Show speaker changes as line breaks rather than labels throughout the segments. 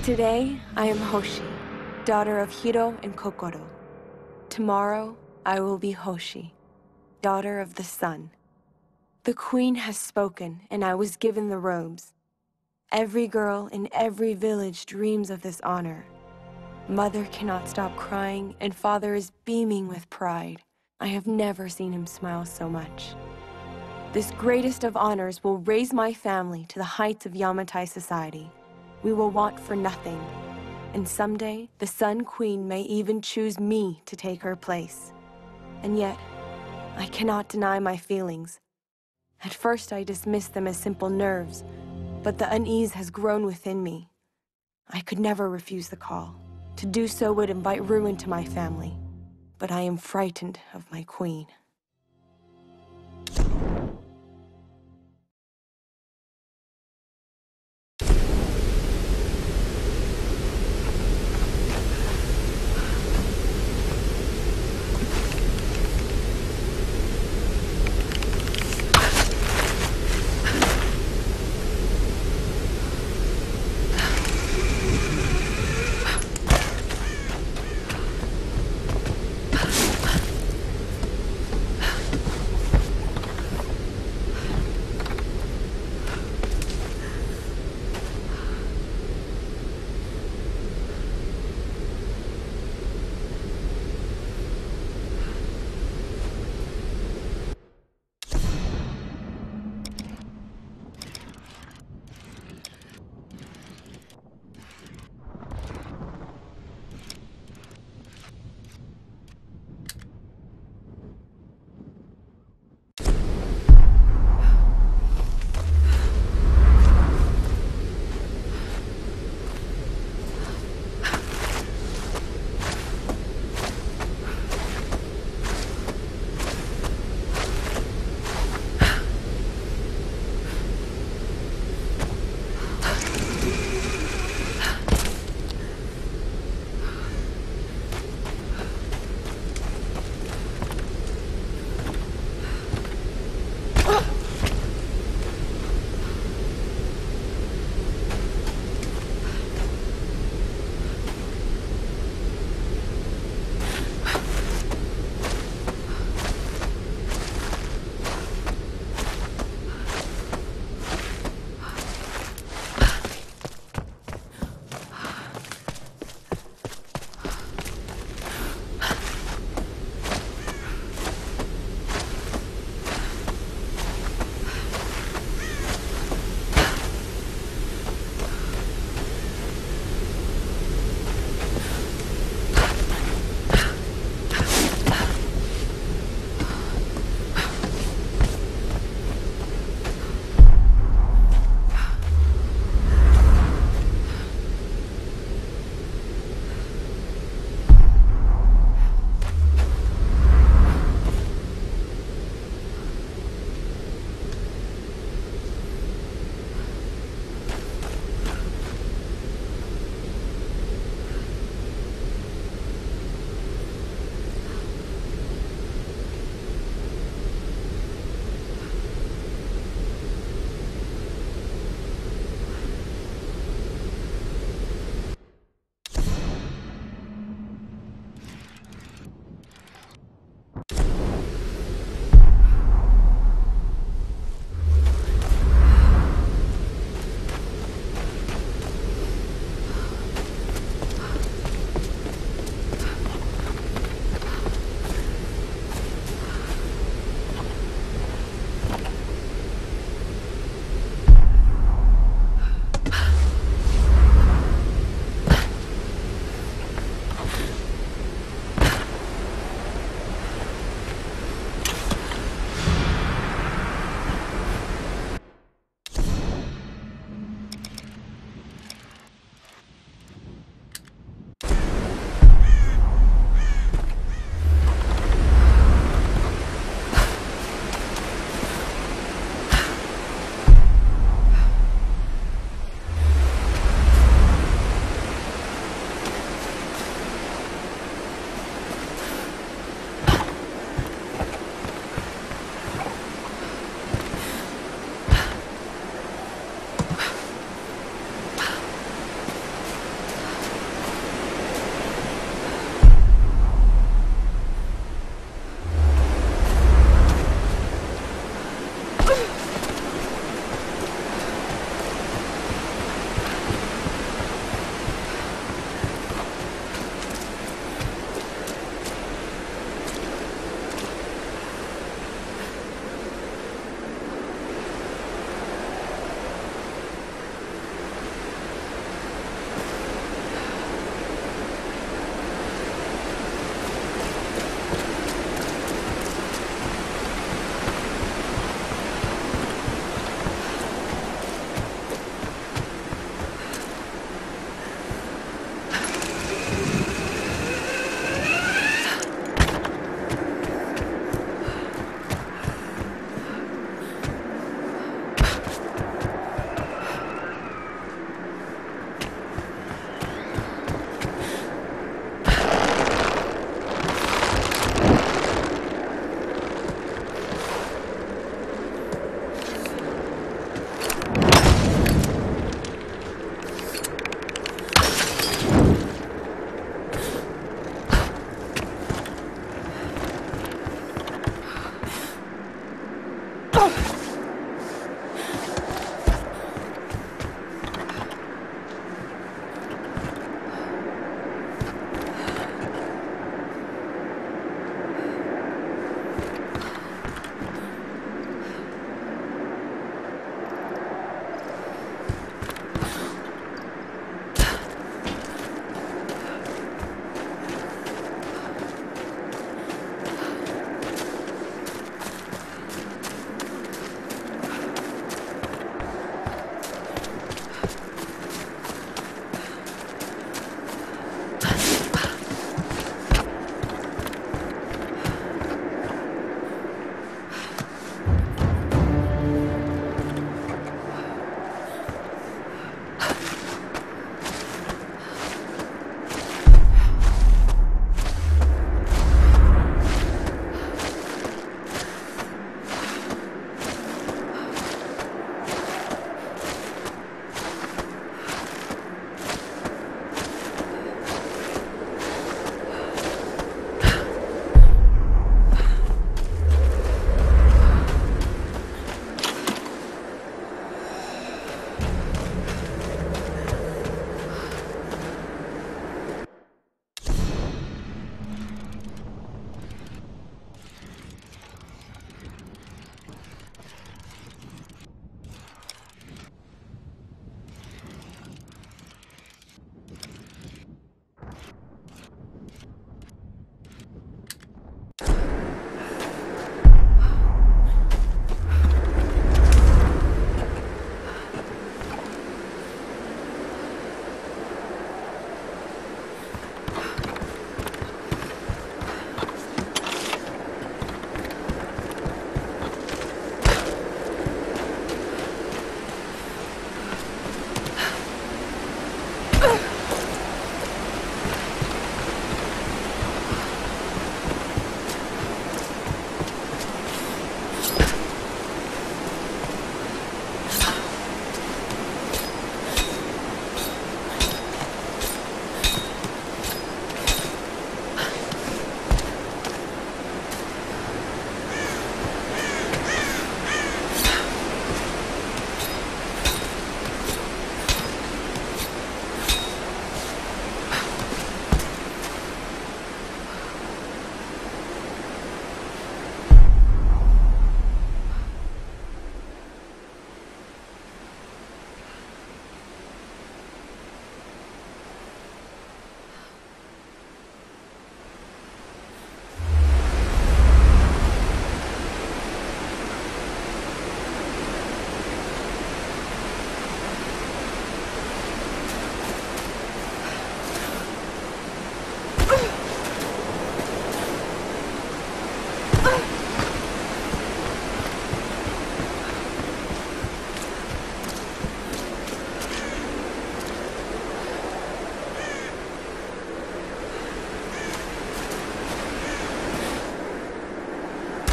Today, I am Hoshi, daughter of Hiro and Kokoro. Tomorrow, I will be Hoshi, daughter of the sun. The queen has spoken, and I was given the robes. Every girl in every village dreams of this honor. Mother cannot stop crying, and father is beaming with pride. I have never seen him smile so much. This greatest of honors will raise my family to the heights of Yamatai society. We will want for nothing. And someday, the Sun Queen may even choose me to take her place. And yet, I cannot deny my feelings. At first, I dismissed them as simple nerves, but the unease has grown within me. I could never refuse the call. To do so would invite ruin to my family. But I am frightened of my queen.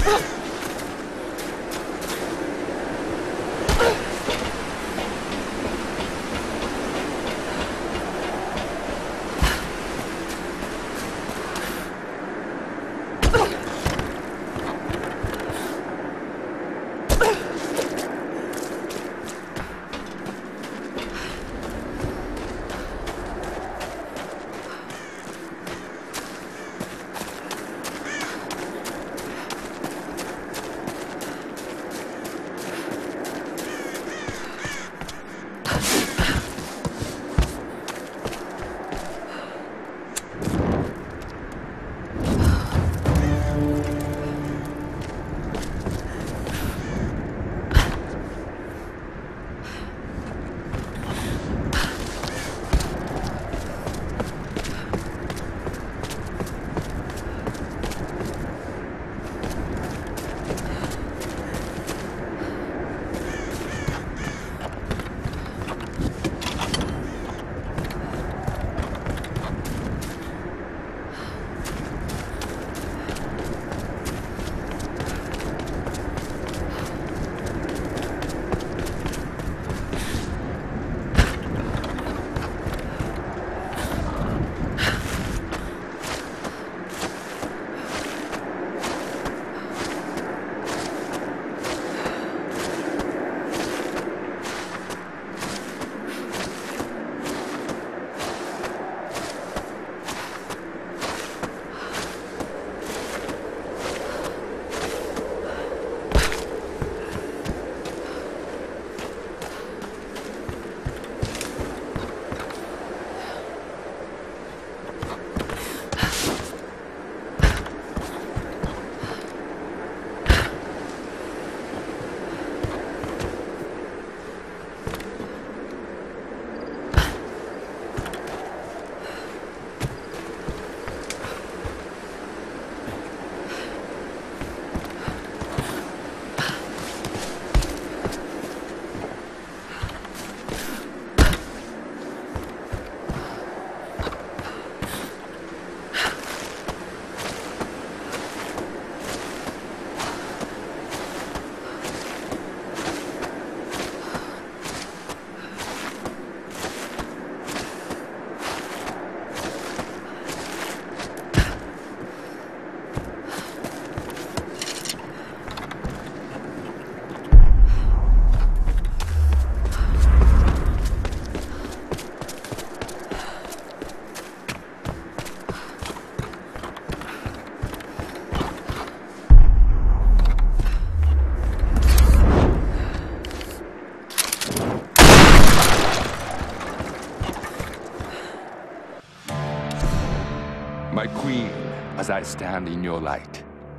My queen, as I stand in your light,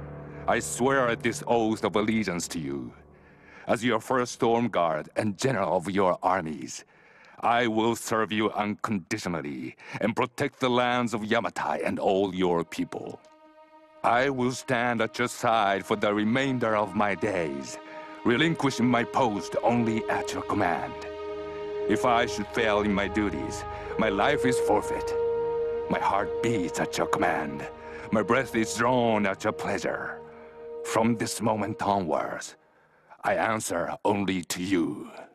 I swear this oath of allegiance to you. As your first storm guard and general of your armies, I will serve you unconditionally and protect the lands of Yamatai and all your people. I will stand at your side for the remainder of my days, relinquishing my post only at your command. If I should fail in my duties, my life is forfeit. My heart beats at your command. My breath is drawn at your pleasure. From this moment onwards, I answer only to you.